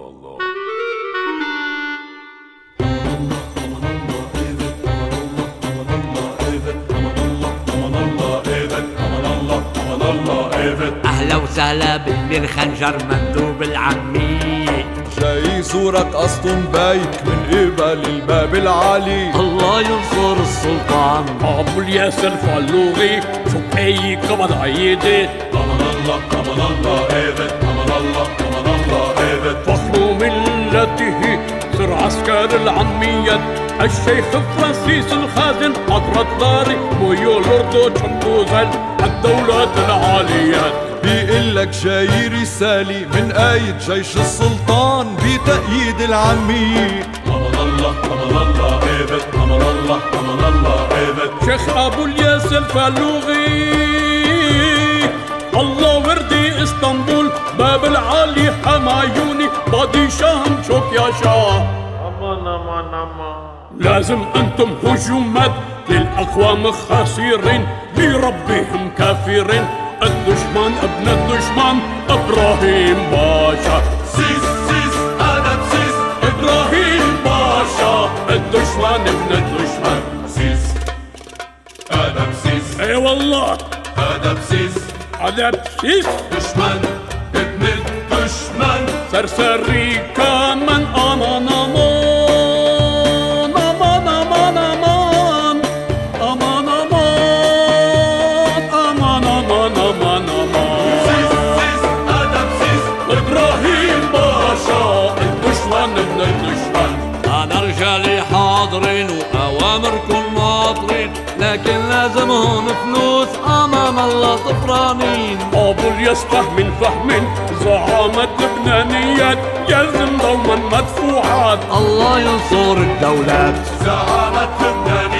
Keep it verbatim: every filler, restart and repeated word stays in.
الله. أهلا وسهلا بالمير خنجر مندوب العمي، جاي يزورك أسطن بايك من قبل الباب العالي. الله ينصر السلطان أبو الياسر فالوغي شوف أي كمان عيدي. أمان الله أمان الله إيفت أمان الله أمان الله إيفت. فخر ملته سر عسكر العميات الشيخ فرانسيس الخازن حضرة داري مويو لوردو تشمبوزل الدولة العاليات. بيقلك جاي رسالة من آية جيش السلطان بتأييد العمية. أمان الله أمان الله إيفت أمان الله أمان الله إيفت. شيخ أبو الياسر فالوغي الله وردي اسطنبول باب العالي حمايوني بادي شام شوف يا شاه. أمان أمان أمان. لازم أنتم هجومات للأقوام خاسرين لربهم كافرين. الدشمن ابن الدشمن إبراهيم باشا. سيس سيس أدب سيس إبراهيم باشا الدشمن ابن الدشمن. سيس أدب سيس اي والله أدب سيس أدب سيس. دشمن ابن الدشمن. سرسري كان من أمان أمان أمان أمان أمان أمان أمان أمان أمان أمان. سيس سيس أدب سيس إبراهيم باشا الدشمن ابن الدشمن. أنا رجالي حاضرين وأوامركم ناطرين، لكن لازمهم فلوس أمام الله طفرانين. أبو الياس فهم فهم زعامة لبنانيات يلزم دوما مدفوعات. الله ينصر الدولات زعامة لبنان